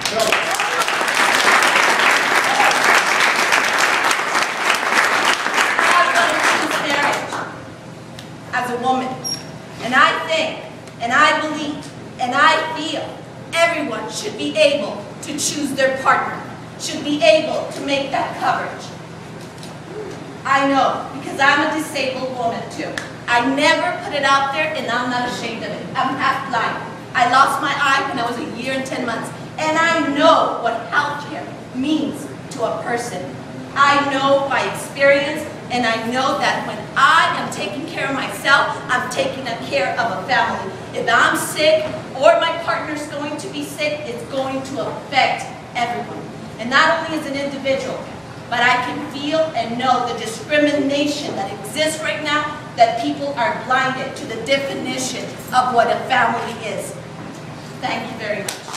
As a woman, and I think, and I believe, and I feel everyone should be able to choose their partner, should be able to make that coverage. I know, because I'm a disabled woman too. I never put it out there, and I'm not ashamed of it. I'm half blind. I lost my eye when I was 1 year and 10 months, and I know what healthcare means to a person. I know by experience, and I know that when I am taking care of myself, I'm taking care of a family. If I'm sick or my partner's going to be sick, it's going to affect everyone. And not only as an individual, but I can feel and know the discrimination that exists right now, that people are blinded to the definition of what a family is. Thank you very much.